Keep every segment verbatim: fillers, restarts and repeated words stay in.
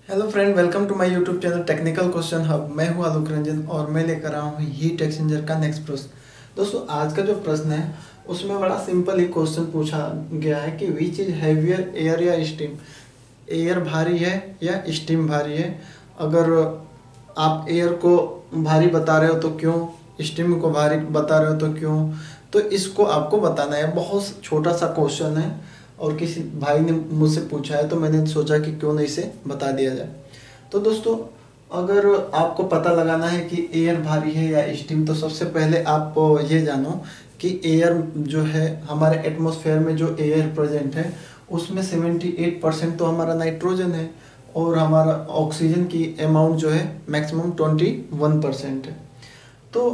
Hello friend, welcome to my YouTube channel technical question hub. मैं हूं आलोक रंजन और मैं लेकर आया हूं हीट एक्सचेंजर का नेक्स्ट प्रश्न। दोस्तों, आज का जो प्रश्न है उसमें बड़ा सिंपल ही क्वेश्चन पूछा गया है कि विच इज हैवियर, एयर या स्टीम। एयर भारी है या स्टीम भारी है। अगर आप एयर को भारी बता रहे हो तो क्यों, स्टीम को भारी बता रहे हो तो क्यों, तो इसको आपको बताना है। बहुत छोटा सा क्वेश्चन है और किसी भाई ने मुझसे पूछा है तो मैंने सोचा कि क्यों नहीं इसे बता दिया जाए। तो दोस्तों, अगर आपको पता लगाना है कि एयर भारी है या स्टीम, तो सबसे पहले आप ये जानो कि एयर जो है हमारे एटमॉस्फेयर में जो एयर प्रेजेंट है उसमें अठहत्तर परसेंट तो हमारा नाइट्रोजन है और हमारा ऑक्सीजन की अमाउंट जो है मैक्सिमम इक्कीस परसेंट है। तो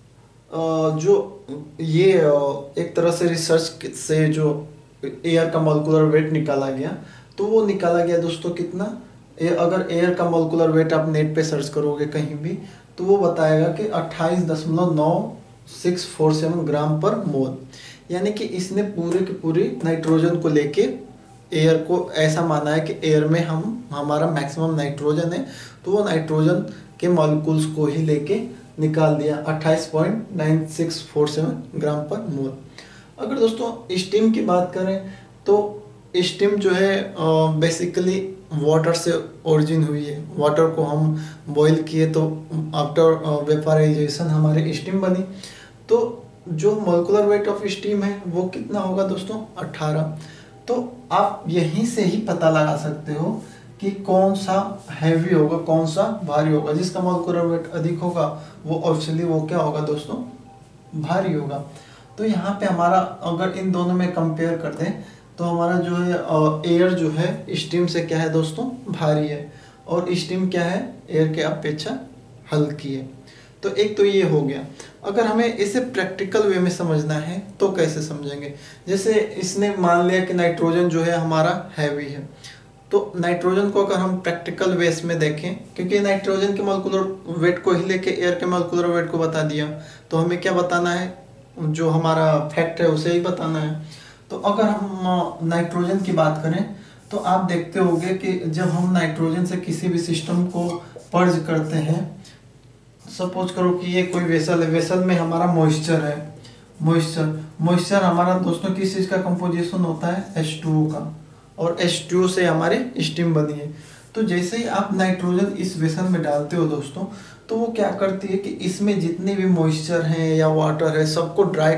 जो ये एक तरह से रिसर्च से जो एयर का मॉलिक्यूलर वेट निकाला गया, तो वो निकाला गया दोस्तों कितना, ए, अगर एयर का मॉलिक्यूलर वेट आप नेट पे सर्च करोगे कहीं भी तो वो बताएगा कि अट्ठाईस दशमलव नौ six four seven gram per mole. यानी कि इसने पूरे की पूरी नाइट्रोजन को लेके एयर को ऐसा माना है कि एयर में हम हमारा मैक्सिमम नाइट्रोजन है, तो वो नाइट्रोजन के मॉलिक्यूल्स को ही लेके निकाल दिया अट्ठाईस point nine six four seven gram per mole. अगर दोस्तों स्टीम की बात करें तो स्टीम जो है बेसिकली वाटर से ओरिजिन हुई है। वाटर को हम बॉईल किए तो आफ्टर वेपराइजेशन हमारे स्टीम बनी। तो जो मोलिकुलर वेट ऑफ स्टीम है वो कितना होगा दोस्तों, अठारह। तो आप यहीं से ही पता लगा सकते हो कि कौन सा हैवी होगा, कौन सा भारी होगा। जिसका मोलिकुलर वेट अधिक होगा वो ऑब्वियसली वो क्या होगा दोस्तों, भारी होगा। तो यहाँ पे हमारा अगर इन दोनों में कंपेयर करते हैं तो हमारा जो है एयर जो है स्टीम से क्या है दोस्तों, भारी है, और स्टीम क्या है, एयर के अपेक्षा हल्की है। तो एक तो ये हो गया। अगर हमें इसे प्रैक्टिकल वे में समझना है तो कैसे समझेंगे। जैसे इसने मान लिया कि नाइट्रोजन जो है हमारा हैवी है, तो नाइट्रोजन को अगर हम प्रैक्टिकल वेस में देखें, क्योंकि नाइट्रोजन के मॉलिक्यूलर वेट को ही लेके एयर के मॉलिक्यूलर वेट को बता दिया, तो हमें क्या बताना है, जो हमारा फैक्ट है उसे ही बताना है। तो अगर हम नाइट्रोजन की बात करें तो आप देखते होंगे कि जब हम नाइट्रोजन से किसी भी सिस्टम को पर्ज करते हैं, सपोज करो कि ये कोई वेसल है, वेसल में हमारा मॉइस्चर है, मॉइस्चर मॉइस्चर हमारा दोस्तों किस चीज़ का कंपोजिशन होता है, एच टू ओ का, और एच टू ओ से हमारे स्टीम बनी है। तो जैसे ही आप नाइट्रोजन इस वेसल में डालते हो दोस्तों, तो वो क्या करती है कि इसमें जितने भी मॉइस्चर हैं या वाटर है सबको ड्राई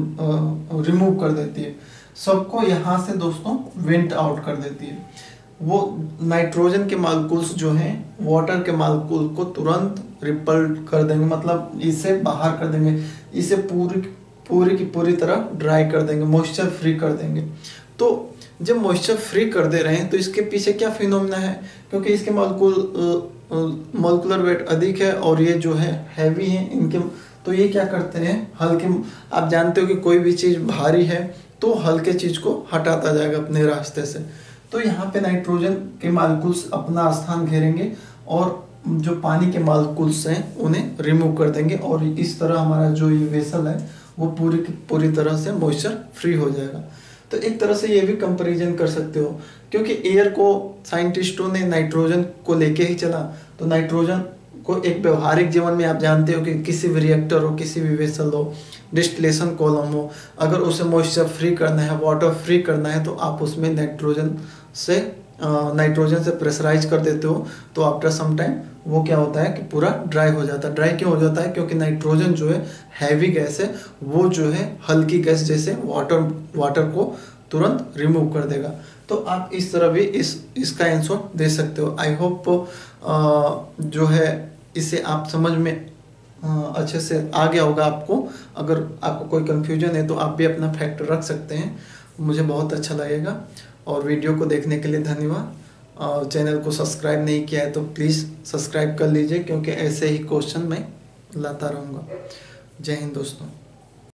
रिमूव कर देती है, सबको यहाँ से दोस्तों वेंट आउट कर देती है। वो नाइट्रोजन के मॉलिक्यूल्स जो हैं वाटर के मॉलिक्यूल को तुरंत रिपल कर देंगे, मतलब इसे बाहर कर देंगे, इसे पूरी पूरी की पूरी तरह ड्राई कर देंगे, मॉइस्चर फ्री कर देंगे। तो जब मॉइस्चर फ्री कर दे रहे हैं तो इसके पीछे क्या फिनोमेना है, क्योंकि इसके मॉलिक्यूल मॉलिक्यूलर वेट अधिक है और ये जो है हैवी है इनके, तो ये क्या करते हैं, हल्के, आप जानते हो कि कोई भी चीज़ भारी है तो हल्के चीज़ को हटाता जाएगा अपने रास्ते से। तो यहाँ पे नाइट्रोजन के मॉलिक्यूल्स अपना स्थान घेरेंगे और जो पानी के मॉलिक्यूल्स हैं उन्हें रिमूव कर देंगे, और इस तरह हमारा जो ये वेसल है वो पूरी की पूरी तरह से मॉइस्चर फ्री हो जाएगा। तो एक तरह से ये भी कंपैरिजन कर सकते हो, क्योंकि एयर को साइंटिस्टों ने नाइट्रोजन को लेके ही चला। तो नाइट्रोजन को एक व्यवहारिक जीवन में आप जानते हो कि किसी भी रिएक्टर हो, किसी भी वेसल हो, डिस्टिलेशन कॉलम हो, अगर उसे मॉइस्चर फ्री करना है, वाटर फ्री करना है, तो आप उसमें नाइट्रोजन से नाइट्रोजन से प्रेशराइज कर देते हो। तो आफ्टर सम टाइम वो क्या होता है कि पूरा ड्राई हो जाता है। ड्राई क्यों हो जाता है, क्योंकि नाइट्रोजन जो है हैवी गैस है, वो जो है हल्की गैस जैसे वाटर वाटर को तुरंत रिमूव कर देगा। तो आप इस तरह भी इस इसका आंसर दे सकते हो। आई होप जो है इसे आप समझ में अच्छे से आ गया होगा आपको। अगर आपको कोई कन्फ्यूजन है तो आप भी अपना फैक्ट रख सकते हैं, मुझे बहुत अच्छा लगेगा। और वीडियो को देखने के लिए धन्यवाद। और चैनल को सब्सक्राइब नहीं किया है तो प्लीज़ सब्सक्राइब कर लीजिए, क्योंकि ऐसे ही क्वेश्चन मैं लाता रहूँगा। जय हिंद दोस्तों।